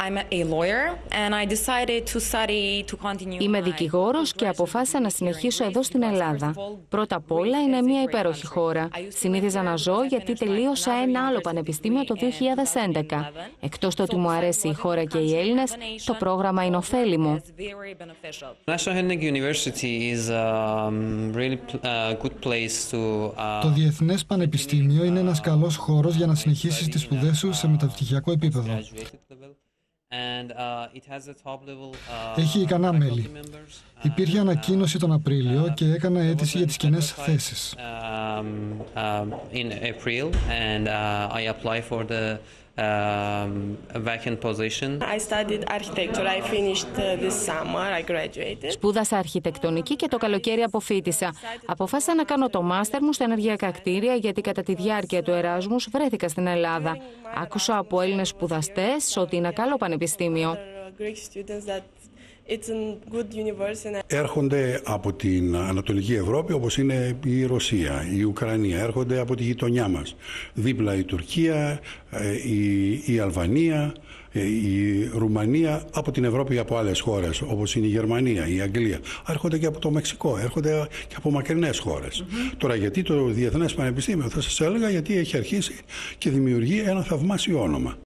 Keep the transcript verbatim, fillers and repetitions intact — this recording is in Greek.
Είμαι δικηγόρος και αποφάσισα να συνεχίσω εδώ στην Ελλάδα. Πρώτα απ' όλα είναι μια υπέροχη χώρα. Συνήθιζα να ζω γιατί τελείωσα ένα άλλο πανεπιστήμιο το δύο χιλιάδες έντεκα. Εκτός το ότι μου αρέσει η χώρα και οι Έλληνες, το πρόγραμμα είναι ωφέλιμο. Το Διεθνές Πανεπιστήμιο είναι ένας καλός χώρος για να συνεχίσεις τις σπουδές σου σε μεταπτυχιακό επίπεδο. Έχει ικανά μέλη. Υπήρχε ανακοίνωση τον Απρίλιο και έκανα αίτηση για τις κενές θέσεις. Σπούδασα αρχιτεκτονική και το καλοκαίρι αποφοίτησα. Αποφάσισα να κάνω το μάστερ μου στα ενεργειακά κτίρια γιατί κατά τη διάρκεια του Εράσμους βρέθηκα στην Ελλάδα. Άκουσα από Έλληνες σπουδαστές ότι είναι καλό πανεπιστήμιο. Έρχονται από την Ανατολική Ευρώπη, όπως είναι η Ρωσία, η Ουκρανία, έρχονται από τη γειτονιά μας. Δίπλα η Τουρκία, η, η Αλβανία, η Ρουμανία, από την Ευρώπη από άλλες χώρες, όπως είναι η Γερμανία, η Αγγλία. Έρχονται και από το Μεξικό, έρχονται και από μακρινές χώρες. Mm-hmm. Τώρα, γιατί το Διεθνές Πανεπιστήμιο, θα σας έλεγα, γιατί έχει αρχίσει και δημιουργεί ένα θαυμάσιο όνομα.